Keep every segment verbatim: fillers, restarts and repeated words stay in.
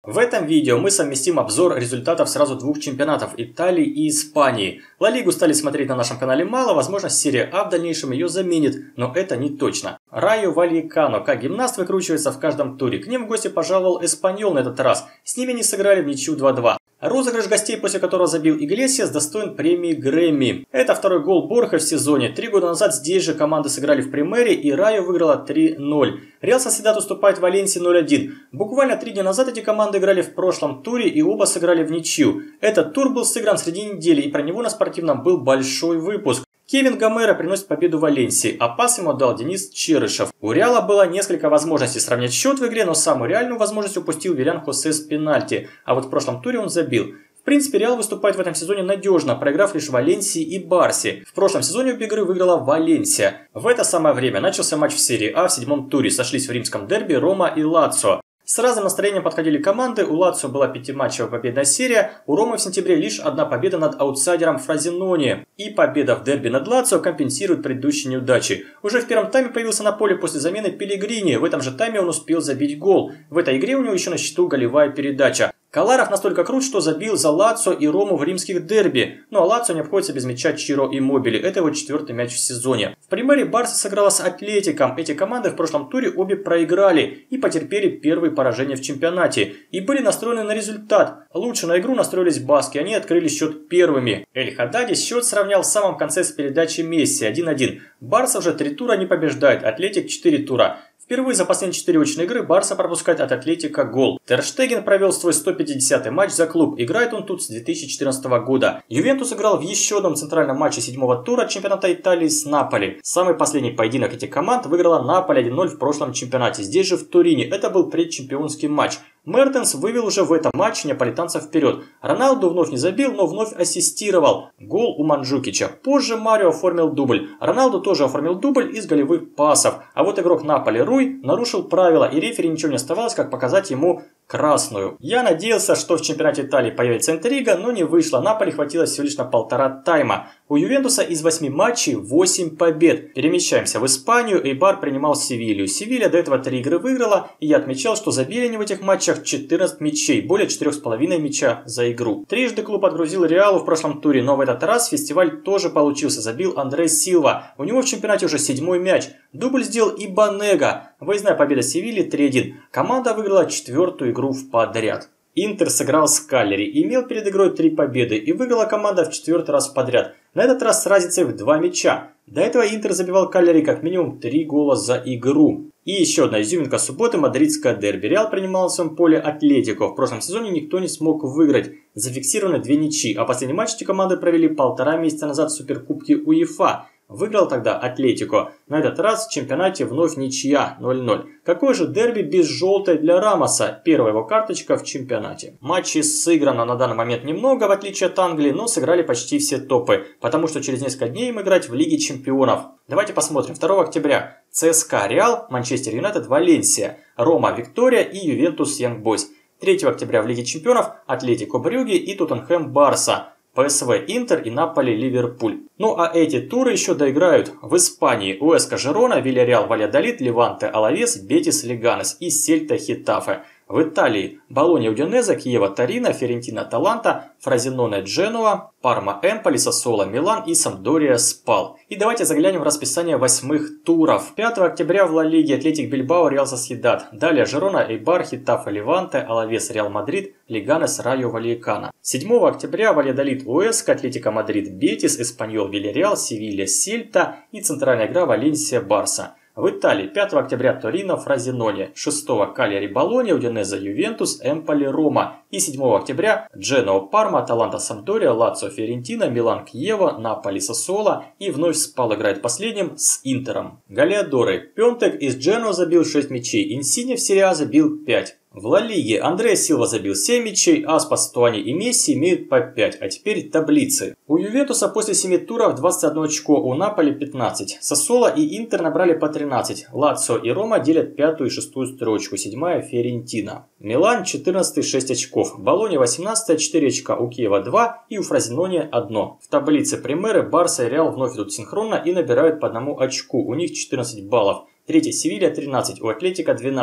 В этом видео мы совместим обзор результатов сразу двух чемпионатов Италии и Испании. Ла Лигу стали смотреть на нашем канале мало, возможно, серия А в дальнейшем ее заменит, но это не точно. Райо Вальекано, как гимнаст, выкручивается в каждом туре. К ним в гости пожаловал Эспаньол на этот раз. С ними не сыграли в ничью два-два. Розыгрыш гостей, после которого забил Иглесиас, достоин премии Грэмми. Это второй гол Борха в сезоне. Три года назад здесь же команды сыграли в Примере, и Райо выиграла три ноль. Реал Сосьедад уступает Валенсии ноль один. Буквально три дня назад эти команды играли в прошлом туре, и оба сыграли в ничью. Этот тур был сыгран среди недели, и про него на спортивном был большой выпуск. Кевин Гомера приносит победу Валенсии, а пас ему дал Денис Черышев. У Реала было несколько возможностей сравнять счет в игре, но самую реальную возможность упустил Вилян Хосе с пенальти, а вот в прошлом туре он забил. В принципе, Реал выступает в этом сезоне надежно, проиграв лишь Валенсии и Барсе. В прошлом сезоне обе игры выиграла Валенсия. В это самое время начался матч в серии А в седьмом туре, сошлись в римском дерби Рома и Лацио. С разным настроением подходили команды, у Лацио была пятиматчевая победная серия, у Ромы в сентябре лишь одна победа над аутсайдером Фразиноне. И победа в дерби над Лацио компенсирует предыдущие неудачи. Уже в первом тайме появился на поле после замены Пеллегрини, в этом же тайме он успел забить гол. В этой игре у него еще на счету голевая передача. Каларов настолько крут, что забил за Лацио и Рому в римских дерби. Ну а Лацио не обходится без мяча Чиро Иммобили. Это его четвертый мяч в сезоне. В Примере Барса сыграла с Атлетиком. Эти команды в прошлом туре обе проиграли и потерпели первые поражения в чемпионате. И были настроены на результат. Лучше на игру настроились баски. Они открыли счет первыми. Эль Хаддади счет сравнял в самом конце с передачей Месси один один. Барса уже три тура не побеждает. Атлетик четыре тура. Впервые за последние четыре очные игры Барса пропускает от Атлетика гол. Тер Штеген провел свой сто пятидесятый матч за клуб. Играет он тут с две тысячи четырнадцатого года. Ювентус играл в еще одном центральном матче седьмого тура чемпионата Италии с Наполи. Самый последний поединок этих команд выиграла Наполи один ноль в прошлом чемпионате. Здесь же в Турине. Это был предчемпионский матч. Мертенс вывел уже в этом матче неаполитанцев вперед. Роналду вновь не забил, но вновь ассистировал. Гол у Манджукича. Позже Марио оформил дубль. Роналду тоже оформил дубль из голевых пасов. А вот игрок Наполи Руй нарушил правила, и рефери ничего не оставалось, как показать ему красную. Я надеялся, что в чемпионате Италии появится интрига, но не вышло. Наполи хватило всего лишь на полтора тайма. У Ювентуса из восьми матчей восемь побед. Перемещаемся в Испанию. Эйбар принимал Севилью. Севилья до этого три игры выиграла, и я отмечал, что забили они в этих матчах четырнадцать мячей, более четырёх с половиной мяча за игру. Трижды клуб отгрузил Реалу в прошлом туре, но в этот раз фестиваль тоже получился. Забил Андре Силва. У него в чемпионате уже седьмой мяч. Дубль сделал и Банега. Выездная победа Севильи три один. Команда выиграла четвертую игру в подряд. Интер сыграл с Каллери, имел перед игрой три победы и выиграла команда в четвертый раз подряд. На этот раз с разницей в два мяча. До этого Интер забивал Каллери как минимум три гола за игру. И еще одна изюминка субботы — мадридское дерби. Реал принимал на своем поле Атлетико. В прошлом сезоне никто не смог выиграть. Зафиксированы две ничьи, а последний матч эти команды провели полтора месяца назад в Суперкубке УЕФА. Выиграл тогда Атлетико. На этот раз в чемпионате вновь ничья ноль ноль. Какой же дерби без желтой для Рамоса? Первая его карточка в чемпионате. Матчей сыграно на данный момент немного, в отличие от Англии, но сыграли почти все топы. Потому что через несколько дней им играть в Лиге Чемпионов. Давайте посмотрим. второго октября ЦСКА Реал, Манчестер Юнайтед Валенсия, Рома Виктория и Ювентус Янг Бойз. третьего октября в Лиге Чемпионов Атлетико Брюгге и Тоттенхэм Барса. ПСВ Интер и Наполи Ливерпуль. Ну а эти туры еще доиграют в Испании: УЭСКА Жерона, Вильярреал Вальядолид, Леванте Алавес, Бетис Леганес и Сельта Хетафе. В Италии Болонья Удинезе, Киева Торино, Фиорентина Аталанта, Фразиноне Дженуа, Парма Эмполи, Сассуоло Милан и Сампдория Спал. И давайте заглянем в расписание восьмых туров. пятого октября в Ла Лиге Атлетик Бильбао Реал Сосьедад. Далее Жерона, Эйбар, Хетафе Леванте, Алавес Реал Мадрид, Леганес Райо Вальекано. седьмого октября Вальядолид УЭСКА, Атлетико Мадрид Бетис, Эспаньол Вильярреал, Севилья Сельта и центральная игра Валенсия Барса. В Италии пятого октября Торино Фразиноне, шестого Каллери Болонья, Удинезе Ювентус, Эмполи Рома и седьмого октября Дженоа Парма, Аталанта Сампдория, Лацио Фиорентина, Милан Киева, Наполи Сассуоло и вновь Спал играет последним с Интером. Галиадоры. Пьонтек из Дженоа забил шесть мячей, Инсинье в серии А забил пять. В Ла Лиге Андре Силва забил семь мячей, Аспас, Туани и Месси имеют по пять. А теперь таблицы. У Ювентуса после семи туров двадцать одно очко, у Наполи пятнадцать. Сассуоло и Интер набрали по тринадцать. Лацио и Рома делят пятую и шестую строчку, седьмая Фиорентина. Милан четырнадцатый, шесть очков. Болонья восемнадцатая, четыре очка, у Киева два и у Фразиноне одно. В таблице Примеры Барса и Реал вновь идут синхронно и набирают по одному очку, у них четырнадцать баллов. Третья Севилья тринадцать, у Атлетика двенадцать.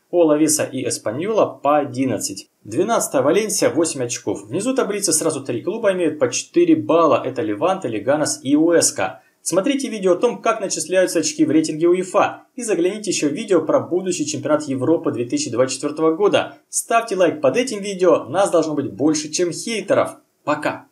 Олавеса и Эспаньола по одиннадцать. двенадцатая Валенсия восемь очков. Внизу таблицы сразу три клуба имеют по четыре балла. Это Леванте, Леганес и Уэска. Смотрите видео о том, как начисляются очки в рейтинге УЕФА. И загляните еще в видео про будущий чемпионат Европы две тысячи двадцать четвёртого года. Ставьте лайк под этим видео, нас должно быть больше, чем хейтеров. Пока!